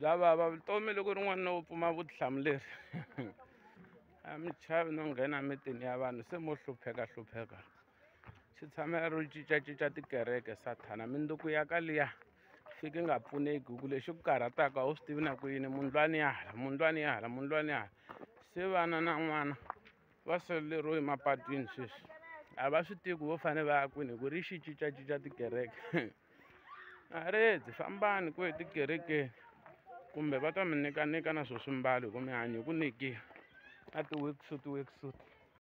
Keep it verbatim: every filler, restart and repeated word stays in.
bya vava vutomi loko rin'wana no pfuma vutihlamuleri a mi chavi no nghena emitini ya vanhu se mo hlupheka hlupheka xi tshamela ro cincacinca tikereke sathana mindzuku ya ka liya fiki nga pfuneki ku lexi ku karhataka a wu swi tivi na ku yini mundlwani ya hala mundlwani ya hala mundlwani ya hala se vana na n'wana va seleriwe emapatwini sweswi a va swi tivi ku vo fanele va ya kwini hi ku ri xi cincacinca tikereke a ri dzi fambani ku etikerekeni kumbe va ta mi nyika nyika na swo swimbalo hi ku mi hanya hi ku nekiwa na ti-worksuit worksuit